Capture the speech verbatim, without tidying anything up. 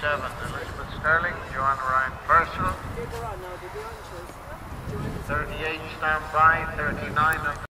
thirty-seven, Elizabeth Sterling, Joanna Ryan Purcell. thirty-eight, stand by, thirty-nine.